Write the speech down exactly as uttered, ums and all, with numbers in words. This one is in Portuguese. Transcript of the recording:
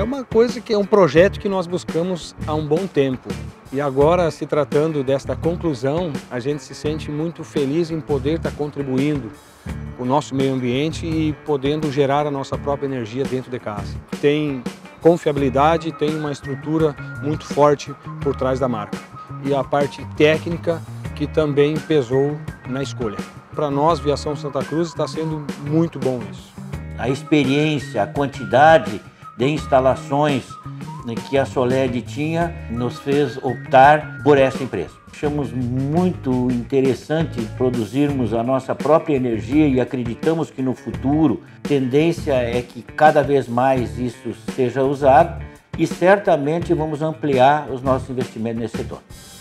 É uma coisa que é um projeto que nós buscamos há um bom tempo. E agora, se tratando desta conclusão, a gente se sente muito feliz em poder estar contribuindo com o nosso meio ambiente e podendo gerar a nossa própria energia dentro de casa. Tem confiabilidade, tem uma estrutura muito forte por trás da marca. E a parte técnica que também pesou na escolha. Para nós, Viação Santa Cruz, está sendo muito bom isso. A experiência, a quantidade de instalações que a Soled tinha nos fez optar por essa empresa. Achamos muito interessante produzirmos a nossa própria energia e acreditamos que no futuro a tendência é que cada vez mais isso seja usado e certamente vamos ampliar os nossos investimentos nesse setor.